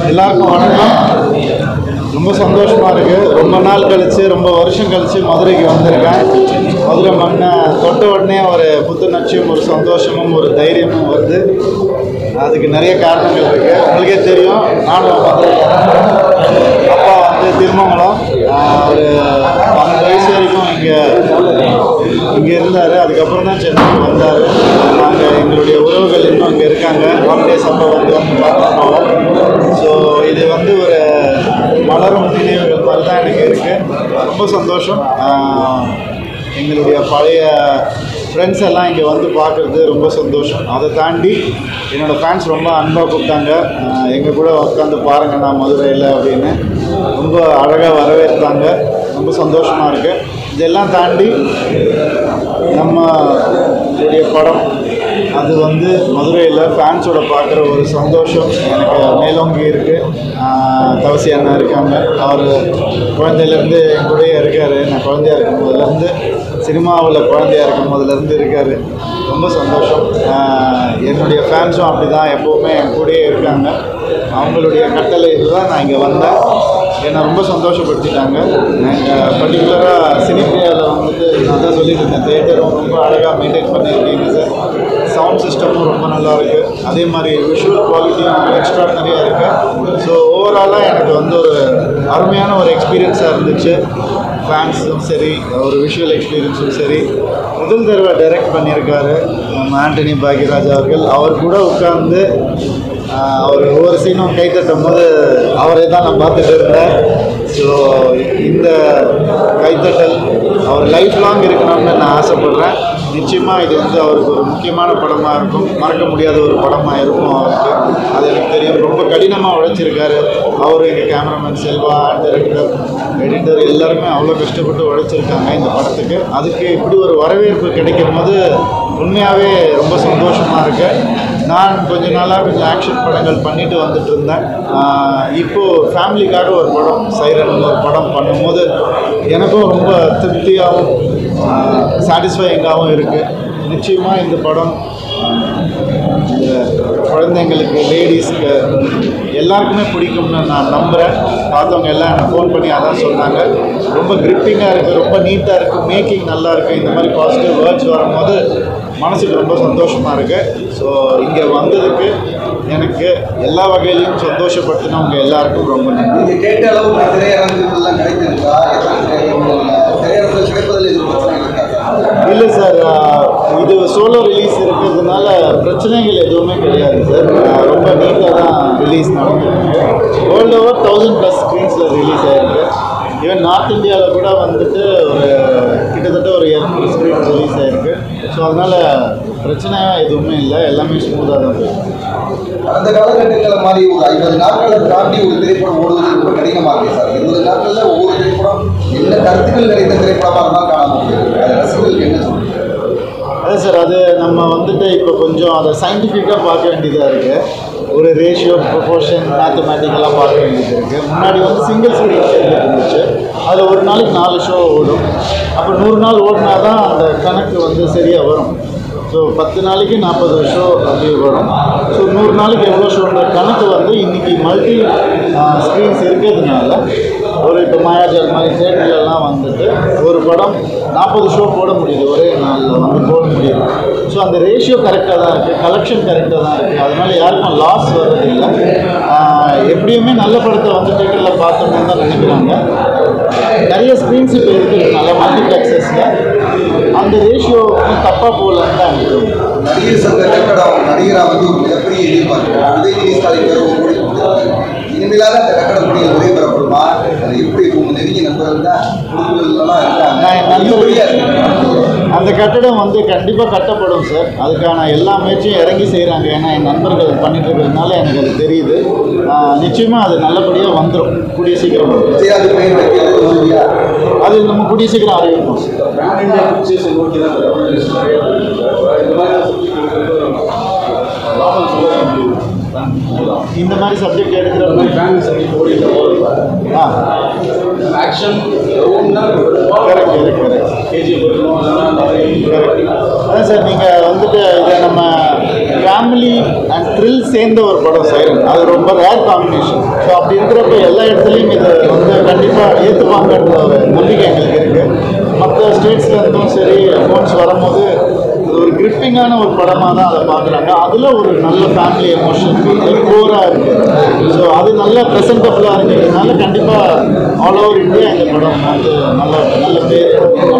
எல்லாருக்கும் வணக்கம். ரொம்ப சந்தோஷமாக இருக்குது. ரொம்ப நாள் கழித்து, ரொம்ப வருஷம் கழித்து மதுரைக்கு வந்திருக்கேன். மதுரை மண்ணை தொட்ட உடனே ஒரு புத்துணர்ச்சியும் ஒரு சந்தோஷமும் ஒரு தைரியமும் வருது. அதுக்கு நிறைய காரணங்கள் இருக்குது. உங்களுக்கே தெரியும், நானும் மதுரை அப்பா வந்து திருமங்கலம் ஒரு 12 வயசு வரைக்கும் இங்கே இருந்தார். அதுக்கப்புறம் தான் சென்னைக்கு வந்தார். நாங்கள் எங்களுடைய உறவுகள் இன்னும் இங்கே இருக்காங்க. ஹாலிடேஸ் அப்போ வந்து பார்த்துருக்கோம். ஸோ இது வந்து ஒரு மலரும் நினைவுகள் மாதிரி தான் எனக்கு இருக்குது. ரொம்ப சந்தோஷம். எங்களுடைய பழைய ஃப்ரெண்ட்ஸ் எல்லாம் இங்கே வந்து பார்க்குறது ரொம்ப சந்தோஷம். அதை தாண்டி என்னோடய ஃபேன்ஸ் ரொம்ப அன்பாக கூப்பிட்டாங்க. எங்கள் கூட உட்காந்து பாருங்கள் நான் மதுரையில் அப்படின்னு ரொம்ப அழகாக வரவேற்றாங்க. ரொம்ப சந்தோஷமாக இருக்குது. இதெல்லாம் தாண்டி நம்மளுடைய படம் அது வந்து மதுரையில் ஃபேன்ஸோட பார்க்குற ஒரு சந்தோஷம் எனக்கு மேலோங்கி இருக்குது. தவசி அண்ணா இருக்காங்க. அவர் குழந்தையிலேருந்து என் கூடயே இருக்கார். நான் குழந்தையாக இருக்கும் போதுலேருந்து, சினிமாவில் குழந்தையாக இருக்கும் போதுலேருந்து இருக்கார். ரொம்ப சந்தோஷம். என்னுடைய ஃபேன்ஸும் அப்படி தான் எப்போவுமே என் கூடயே இருக்காங்க. அவங்களுடைய கட்டளையில் தான் நான் இங்கே வந்தேன். என்னை ரொம்ப சந்தோஷப்படுத்திட்டாங்க. நாங்கள் பர்டிகுலராக சினிபிரியாவில் வந்துட்டு நான் தான் சொல்லிட்டு இருந்தேன், தியேட்டரும் ரொம்ப அழகாக மெயின்டைன் பண்ணியிருக்கீங்க சார். சவுண்ட் சிஸ்டமும் ரொம்ப நல்லா இருக்குது. அதே மாதிரி விஷுவல் குவாலிட்டியும் எக்ஸ்ட்ராடனரியாக இருக்குது. ஸோ ஓவராலாக எனக்கு வந்து ஒரு அருமையான ஒரு எக்ஸ்பீரியன்ஸாக இருந்துச்சு. ஃபேன்ஸும் சரி, ஒரு விஷுவல் எக்ஸ்பீரியன்ஸும் சரி. முதல் தடவை டைரக்ட் பண்ணியிருக்காரு நம்ம ஆண்டனி பாக்யராஜ் அவர்கள். அவர் கூட உட்கார்ந்து அவர் ஒவ்வொரு சீனும் கை தட்டும் போது அவரே தான் நான் பார்த்துட்டு இருந்தேன். ஸோ இந்த கைத்தட்டல் அவர் லைஃப் லாங் இருக்கணும்னு நான் ஆசைப்பட்றேன். நிச்சயமாக இது வந்து அவருக்கு ஒரு முக்கியமான படமாக இருக்கும். மறக்க முடியாத ஒரு படமாக இருக்கும் அவருக்கு. அது எனக்கு தெரியும். ரொம்ப கடினமாக உழைச்சிருக்காரு அவர். எங்கள் கேமராமேன் செல்வா, டைரக்டர், எடிட்டர் எல்லாருமே அவ்வளோ கஷ்டப்பட்டு உழைச்சிருக்காங்க இந்த படத்துக்கு. அதுக்கு இப்படி ஒரு வரவேற்பு கிடைக்கும் போது உண்மையாகவே ரொம்ப சந்தோஷமாக இருக்குது. நான் கொஞ்ச நாளாக கொஞ்சம் ஆக்ஷன் படங்கள் பண்ணிட்டு வந்துட்டு இருந்தேன். இப்போது ஃபேமிலிக்காக ஒரு படம், சைரன் ஒரு படம் பண்ணும்போது எனக்கும் ரொம்ப திருப்தியாகவும் சாட்டிஸ்ஃபையிங்காகவும் இருக்குது. நிச்சயமாக இந்த படம் இந்த குழந்தைங்களுக்கு, லேடிஸ்க்கு எல்லாருக்குமே பிடிக்கும்னு நான் நம்புகிறேன். பார்த்தவங்க எல்லாம் எனக்கு ஃபோன் பண்ணி அதான் சொன்னாங்க. ரொம்ப கிரிப்பிங்காக இருக்குது, ரொம்ப நீட்டாக இருக்குது, மேக்கிங் நல்லா இருக்குது. இந்த மாதிரி பாசிட்டிவ் வேர்ட்ஸ் வரும்போது மனசுக்கு ரொம்ப சந்தோஷமாக இருக்குது. ஸோ இங்கே வந்ததுக்கு எனக்கு எல்லா வகையிலையும் சந்தோஷப்படுத்தினவங்க எல்லாருக்கும் ரொம்ப நன்றி. நீங்கள் கேட்ட அளவு திரையரங்குகள்லாம் கிடைத்திருக்கா? திரையரங்கில் கிடைப்பதில் இது இல்லை சார், இது சோலோ ரிலீஸ் இருக்கிறதுனால பிரச்சனைகள் எதுவுமே கிடையாது சார். ரொம்ப நீட்டாக தான் ரிலீஸ் நடந்துருக்கு. வேர்ல்டு ஓவர் 1000+ ஸ்க்ரீன்ஸில் ரிலீஸ் ஆகிருக்கு. ஈவன் நார்த் இந்தியாவில் கூட வந்துட்டு கிட்டத்தட்ட ஒரு 200 ஸ்க்ரீன் ரிலீஸ் ஆகிருக்கு. ஸோ அதனால் பிரச்சனை எதுவுமே இல்லை, எல்லாமே ஸ்மூத்தாக தான் போயிருக்கு. அந்த காலகட்டங்களில் மாதிரி ஒரு 50 நாட்களை தாண்டி ஒரு திரைப்படம் ஓடுவது ரொம்ப கடினமாக இருக்குது சார். 20 நாட்களில் ஒவ்வொரு திரைப்படம் என்ன கருத்துக்கள் நிறைந்த திரைப்படமாக இருந்தால் காண முடியும். அது ரசிகர்களுக்கு என்ன சொல்லுங்கள்? அதான் சார், அது நம்ம வந்துட்டு இப்போ கொஞ்சம் அதை சயின்டிஃபிக்காக பார்க்க வேண்டியதாக இருக்குது. ஒரு ரேஷியோ, ப்ரொபோர்ஷன், மேத்தமேட்டிக்கெல்லாம் பார்க்க வேண்டியது இருக்குது. முன்னாடி வந்து சிங்கிள் ஸ்க்ரீன் இருந்துச்சு. அதில் ஒரு நாளைக்கு 4 ஷோ ஓடும். அப்போ 100 நாள் ஓடினா தான் அந்த கணக்கு வந்து சரியாக வரும். ஸோ 10 நாளைக்கு 40 ஷோ அப்படி வரும். ஸோ 100 நாளைக்கு எவ்வளோ ஷோன்ற கணக்கு வந்து இன்றைக்கி மல்டி ஸ்க்ரீன்ஸ் இருக்கிறதுனால ஒரு இப்போ மாயாஜால் மாதிரி தேட்டர்லாம் வந்துட்டு ஒரு படம் 40 ஷோ போட முடியுது, ஒரே நாளில் வந்து போட முடியுது. ஸோ அந்த ரேஷியோ கரெக்டாக தான் இருக்குது, கலெக்ஷன் கரெக்டாக தான் இருக்குது. அதனால் யாருக்கும் லாஸ் வர்றதில்லை. எப்படியுமே நல்ல படத்தை வந்து தேட்டரில் பார்த்தோம்னு தான் நினைக்கிறாங்க. நிறைய ஸ்க்ரீன்ஸ் இப்போ இருக்கிறதுனால மல்டிப்ளெக்ஸஸில் அந்த ரேஷியோ தப்பாக போகலன்னு தான் எனக்கு தோணுது. நடிகர் சங்க கட்டடம் நடிகராக வந்து ஒரு மிகப்பெரிய எதிர்பார்ப்பு. உதயநிதி ஸ்டாலின் பேர் ஒரு இனிமேலாக அந்த கட்டடம் கூடிய ஒரே பெறப்படுமா? அது எப்படி இப்போ நெருங்கி நண்பர்கள் தான் குடும்பங்கள்லாம் இருக்காங்க. அந்த கட்டடம் வந்து கண்டிப்பாக கட்டப்படும் சார். அதுக்கான எல்லா முயற்சியும் இறங்கி செய்கிறாங்க. ஏன்னா என் நண்பர்கள் பண்ணிட்டு இருக்கிறதுனால எனக்கு அது தெரியுது. நிச்சயமாக அது நல்லபடியாக வந்துடும், கூடிய சீக்கிரம். அது நம்ம கூடிய சீக்கிரம் அறிவிப்போம். இந்த மாதிரி சப்ஜெக்ட் எடுக்கிற ஆக்ஷன் அதான் சார், நீங்கள் வந்துட்டு இதை நம்ம ஃபேமிலி அண்ட் த்ரில் சேர்ந்த ஒரு படம் சைரன். அது ரொம்ப ரேர் காம்பினேஷன். ஸோ அப்படி இருக்கிறப்ப எல்லா இடத்துலையும் இது வந்து கண்டிப்பாக ஏற்றுவாங்கன்ற ஒரு நம்பிக்கை எங்களுக்கு இருக்குது. மற்ற ஸ்டேட்ஸ்லேருந்தும் சரி ஃபோன்ஸ் வரும்போது இது ஒரு கிரிப்பிங்கான ஒரு படமாக தான் அதை பார்க்குறாங்க. அதில் ஒரு நல்ல ஃபேமிலி எமோஷன் கோராக இருக்குது. ஸோ அது நல்ல ப்ரெசன்டபுளாக இருக்கிறதுனால கண்டிப்பாக ஆல் ஓவர் இந்தியா இந்த படம் வந்து நல்ல பேர்.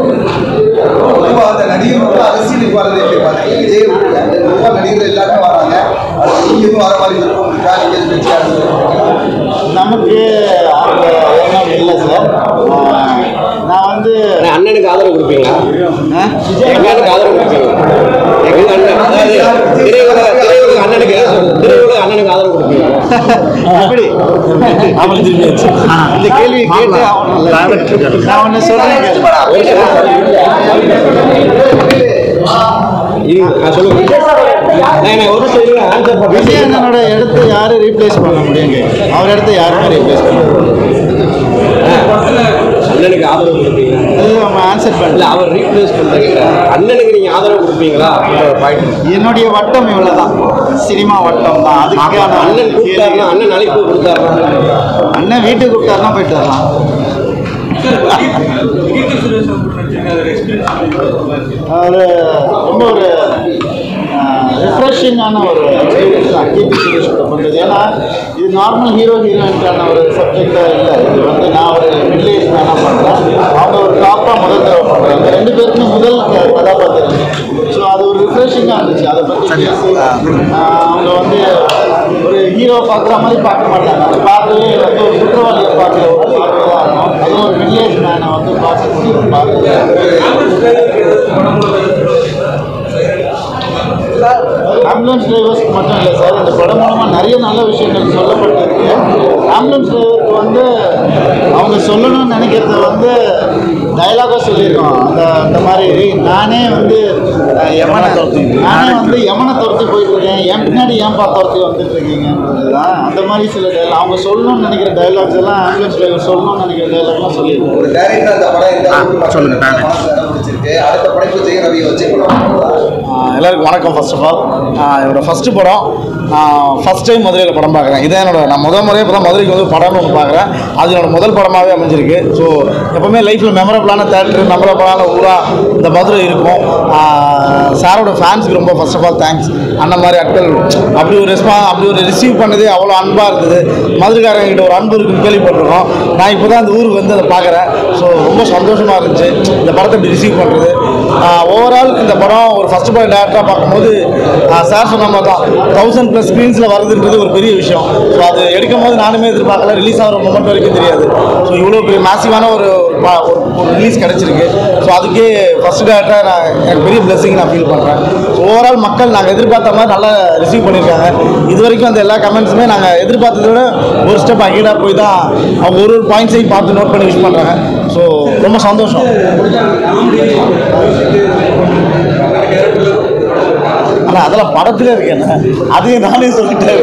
அந்த நடிகர்களோட அரசியலுக்கு வரது எப்படி பார்த்தீங்க? விஜய் ரொம்ப நடிகர்கள் எல்லாருமே வராங்க. அது நீங்களும் வர மாதிரி இருக்கும். நீங்கள் கட்சி நமக்கு அந்த எண்ணம் இல்லை சார். நான் வந்து அண்ணனுக்கு ஆதரவு கொடுப்பீங்களா? அண்ணனுக்கு ஆதரவு கொடுப்பீங்க? எங்க அண்ணன் அதாவது திரையுலக அண்ணனுக்கு ஆதரவு கொடுப்பீங்க? அப்படி இந்த கேள்வி கேட்டு நான் ஒன்று சொல்றேன். விஜய் அண்ணனோட இடத்த யாரு ரீப்ளேஸ் பண்ண முடியுங்க? அவர் இடத்த யாருமே ரீப்ளேஸ் பண்ண அண்ணனுக்கு ஆதரவு கொடுப்பீங்க? நம்ம ஆன்சர் பண்ணல. அவர் ரீப்ளேஸ் பண்றீங்க. அண்ணனுக்கு நீங்க ஆதரவு கொடுப்பீங்களா? என்னுடைய வட்டம் இவ்வளவுதான், சினிமா வட்டம் தான். அதுக்கான அண்ணன் கூப்பிட்டாருன்னா, அண்ணன் அழைப்பு கொடுத்தாருன்னா, அண்ணன் வீட்டுக்கு கூப்பிட்டாருன்னா போயிட்டு வரலாம். ஒரு ரொம்ப ஒரு ரிஃப்ரெஷிங்கான ஒரு எக்ஸ்பீரியன்ஸ் தான் கீர்த்தி சுரேஷ் பண்ணுறது. ஏன்னா இது நார்மல் ஹீரோயின்கான ஒரு சப்ஜெக்டாக இல்லை. இது வந்து நான் ஒரு மிடில் ஏஜ் மேனாக பண்ணுறேன், அவங்க ஒரு டாப்பாக முதல் தடவை பண்ணுறாங்க. ரெண்டு பேருக்குமே முதல் கதாபாத்திரம். ஸோ அது ஒரு ரிஃப்ரெஷிங்காக இருந்துச்சு. அதை பற்றி பேசி அவங்க வந்து ஒரு ஹீரோ பார்க்குற மாதிரி பார்க்க மாட்டாங்க. அது பார்க்கவே வந்து ஒரு குற்றவாளியை பார்க்குற ஒரு பார்வை தான் இருக்கும். அதுவும் ஒரு மிடில் ஏஜ் மேனை வந்து பார்க்கக்கூடிய ஒரு பார்வை. ஆம்புலன்ஸ் டிரைவர்ஸ்க்கு மட்டும் இல்லை சார், இந்த படம் மூலமாக நிறைய நல்ல விஷயங்கள் சொல்லப்பட்டிருக்கு. ஆம்புலன்ஸ் டிரைவருக்கு வந்து அவங்க சொல்லணும்னு நினைக்கிறத வந்து டைலாகாக சொல்லியிருக்கோம். அந்த மாதிரி நானே வந்து யமனை துரத்தி போயிட்டுருக்கேன், என் பின்னாடி ஏன்பா துரத்தி வந்துட்டு இருக்கீங்கன்றது தான். அந்த மாதிரி சில டைலாக் அவங்க சொல்லணும்னு நினைக்கிற டைலாக்ஸ் எல்லாம் ஆம்புலன்ஸ் டிரைவர் சொல்லணும்னு நினைக்கிற டைலாக்லாம் சொல்லியிருக்கோம். ஒரு டைரக்டர் அந்த படம் சொல்லுங்க. அடுத்த படைப்பு ஜெய ரவியை வச்சு எல்லாருக்கும் வணக்கம். ஃபர்ஸ்ட் ஆஃப் ஆல் என்னோடய ஃபஸ்ட்டு படம், ஃபஸ்ட் டைம் மதுரையில் படம் பார்க்குறேன். இதான் நான் முறையாக இப்போ தான் மதுரைக்கு வந்து படம்னு ஒன்று பார்க்குறேன். அது என்னோடய முதல் படமாகவே அமைஞ்சிருக்கு. ஸோ எப்போவுமே லைஃப்பில் மெமரபிளான தேட்டர், மெமரபிளான ஊராக இந்த மதுரை இருக்கும். சாரோட ஃபேன்ஸுக்கு ரொம்ப ஃபர்ஸ்ட் ஆஃப் ஆல் தேங்க்ஸ். அந்த மாதிரி ஆட்கள் அப்படி ஒரு ரிசீவ் பண்ணதே அவ்வளோ அன்பாக இருந்தது. மதுரைக்காரங்கிட்ட ஒரு அன்பு இருக்குன்னு கேள்விப்பட்டிருக்கோம். நான் இப்போ தான் அந்த ஊருக்கு வந்து அதை பார்க்குறேன். ஸோ ரொம்ப சந்தோஷமாக இருந்துச்சு இந்த படத்தை இப்படி ரிசீவ் பண்ணுறது. ஓவரால் இந்த படம் ஒரு ஃபஸ்ட்டு படம் டேரக்டாக பார்க்கும்போது சார் சொன்ன மாதிரி தான் 1000+ ஸ்க்ரீன்ஸில் வருதுன்றது ஒரு பெரிய விஷயம். ஸோ அது எடுக்கும் போது நானுமே எதிர்பார்க்கல. ரிலீஸ் ஆகிற மொமெண்ட் வரைக்கும் தெரியாது. ஸோ இவ்வளோ பெரிய மேசிவான ஒரு ரிலீஸ் கிடச்சிருக்கு. ஸோ அதுக்கே ஃபஸ்ட்டு டேரக்டாக எனக்கு பெரிய பிளெஸிங் நான் ஃபீல் பண்ணுறேன். ஸோ ஓவரால் மக்கள் நாங்கள் எதிர்பார்த்த மாதிரி நல்லா ரிசீவ் பண்ணியிருக்காங்க. இது வரைக்கும் அந்த எல்லா கமெண்ட்ஸுமே நாங்கள் எதிர்பார்த்ததை விட ஒரு ஸ்டெப் அகீடாக போய் தான் அவங்க ஒரு பாயிண்ட்ஸையும் பார்த்து நோட் பண்ணி விஷ் பண்ணுறாங்க. ஸோ ரொம்ப சந்தோஷம். ஆனால் அதெல்லாம் படத்துல இருக்கேன், அதையும் நானே சொல்லிட்டேன்.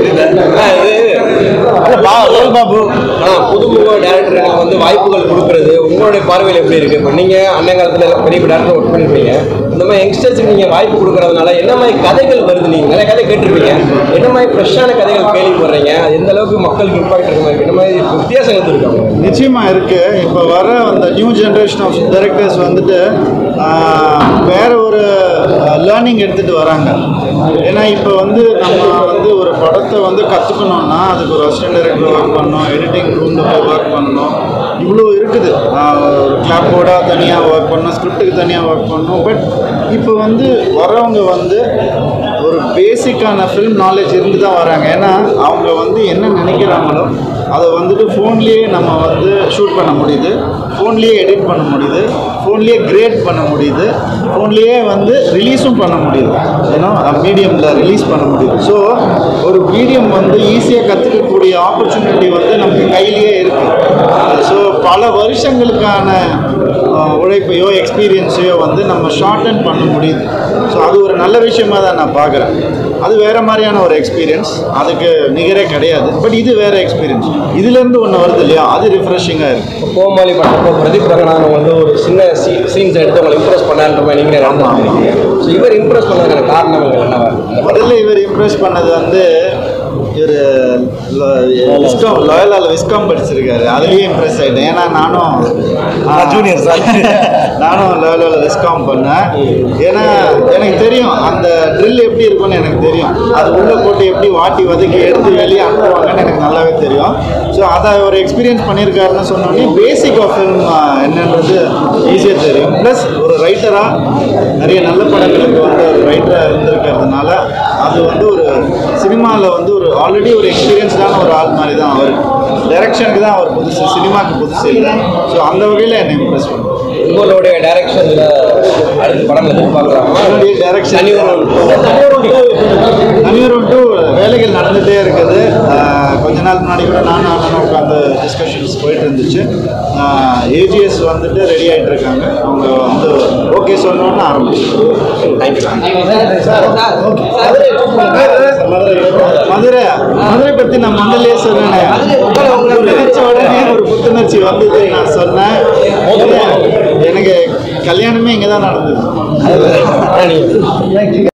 பாபு புதுமுக டேரக்டருக்கு வந்து வாய்ப்புகள் கொடுக்குறது உங்களுடைய பார்வையில் எப்படி இருக்குது? இப்போ நீங்கள் அண்ணன் காலத்தில் பெரிய டேரக்டர் ஒர்க் பண்ணிருப்பீங்க. இந்த மாதிரி யங்ஸ்டர்ஸுக்கு நீங்கள் வாய்ப்பு கொடுக்குறதுனால என்ன மாதிரி கதைகள் வருது? நீங்கள் நிறைய கதை கேட்டிருப்பீங்க. என்ன மாதிரி ஃப்ரெஷ்ஷான கதைகள் கேள்விப்படுறீங்க? எந்த அளவுக்கு மக்களுக்கு இம்பாக்ட் இருக்க மாதிரி என்ன மாதிரி வித்தியாசங்கள் இருக்காங்க? நிச்சயமாக இருக்குது. இப்போ வர அந்த நியூ ஜென்ரேஷன் ஆஃப் டைரக்டர்ஸ் வந்துட்டு வேற ஒரு லேர்னிங் எடுத்துகிட்டு வராங்க. ஏன்னா இப்போ வந்து நம்ம வந்து ஒரு படத்தை வந்து கற்றுக்கணுன்னா அதுக்கு ஒரு அசிஸ்டன்ட் டைரக்டர் ஒர்க் பண்ணணும், எடிட்டிங் ரூமில் போய் ஒர்க் பண்ணணும், இவ்வளோ இருக்குது. ஒரு கிளாப் போர்டாக தனியாக ஒர்க் பண்ணணும், ஸ்கிரிப்டுக்கு தனியாக ஒர்க் பண்ணணும். பட் இப்போ வந்து வரவங்க வந்து ஒரு பேசிக்கான ஃபில்ம் நாலேஜ் இருந்து தான் வராங்க. ஏன்னா அவங்க வந்து என்ன நினைக்கிறாங்களோ அதை வந்துட்டு ஃபோன்லேயே நம்ம வந்து ஷூட் பண்ண முடியுது, ஃபோன்லேயே எடிட் பண்ண முடியுது, ஃபோன்லேயே கிரேட் பண்ண முடியுது, ஃபோன்லேயே வந்து ரிலீஸும் பண்ண முடியுது. ஏன்னா மீடியமில் ரிலீஸ் பண்ண முடியுது. ஸோ ஒரு மீடியம் வந்து ஈஸியாக கற்றுக்கக்கூடிய ஆப்பர்ச்சுனிட்டி வந்து நமக்கு கையிலேயே இருக்குது. ஸோ பல வருஷங்களுக்கான உழைப்பையோ எக்ஸ்பீரியன்ஸையோ வந்து நம்ம ஷார்டன் பண்ண முடியுது. ஸோ அது ஒரு நல்ல விஷயமாக தான் நான் பார்க்குறேன். அது வேறு மாதிரியான ஒரு எக்ஸ்பீரியன்ஸ், அதுக்கு நிகரே கிடையாது. பட் இது வேறு எக்ஸ்பீரியன்ஸ். இதுலேருந்து ஒன்று வருது இல்லையா, அது ரிஃப்ரெஷிங்காக இருக்குது. கோமாளி படத்தப்போ பிரதீப் ரங்கநாதன் வந்து ஒரு சின்ன சீன்ஸ் எடுத்து உங்களை இம்ப்ரெஸ் பண்ணான்ற மாதிரி நீங்களே நடந்துருக்கீங்க. ஸோ இவர் இம்ப்ரெஸ் பண்ணதுக்கான காரணங்கள் என்னவா? முதல்ல இவர் இம்ப்ரெஸ் பண்ணது வந்து இவர் லோயலால் விஸ்காம் படிச்சிருக்காரு, அதுலேயே இம்ப்ரெஸ் ஆகிட்டேன். ஏன்னா நானும் ஜூனியர் சார் நானும் லோயலால் விஸ்காம் பண்ணேன். ஏன்னா எனக்கு தெரியும் அந்த ட்ரில் எப்படி இருக்கும்னு எனக்கு தெரியும். அது உள்ளே போட்டு எப்படி வாட்டி வதக்கி எடுத்து வெளியே அனுப்புவாங்கன்னு எனக்கு நல்லாவே தெரியும். ஸோ அதை ஒரு எக்ஸ்பீரியன்ஸ் பண்ணியிருக்காருன்னு சொன்னோடனே பேசிக் ஆஃப் ஃபில்ம் என்னன்றது ஈஸியாக தெரியும். ப்ளஸ் ஒரு ரைட்டராக நிறைய நல்ல படங்களுக்கு வந்து ஒரு ரைட்டராக இருந்திருக்கிறதுனால அது வந்து ஒரு சினிமாவில் வந்து ஒரு ஆல்ரெடி ஒரு எக்ஸ்பீரியன்ஸ்டான ஒரு ஆள் மாதிரி தான் அவர். டைரக்ஷனுக்கு தான் அவர் புதுசு, சினிமாவுக்கு புதுசு இல்லை. ஸோ அந்த வகையில் என்னை இம்ப்ரெஸ் பண்ணுவோம். உங்களுடைய டைரக்ஷனில் அடுத்த படம் எதிர்பார்க்கலாமா? என்னுடைய டைரக்ஷன் தனியொரு டூ வேலைகள் நடந்துகிட்டே இருக்குது. கொஞ்ச நாள் முன்னாடி கூட நானும் அண்ணனும் உட்காந்து டிஸ்கஷன்ஸ் போயிட்டு இருந்துச்சு. ஏஜிஎஸ் வந்துட்டு ரெடி ஆகிட்டு இருக்காங்க. அவங்க வந்து ஓகே சொல்லணும்னு ஆரம்பிச்சு. மதுரை பற்றி நான் முதல்லையே சொன்னேன். நினைச்ச உடனே ஒரு புத்துணர்ச்சி வந்தது. நான் சொன்னேன் எனக்கு கல்யாணமே இங்கே தான் நடந்தது.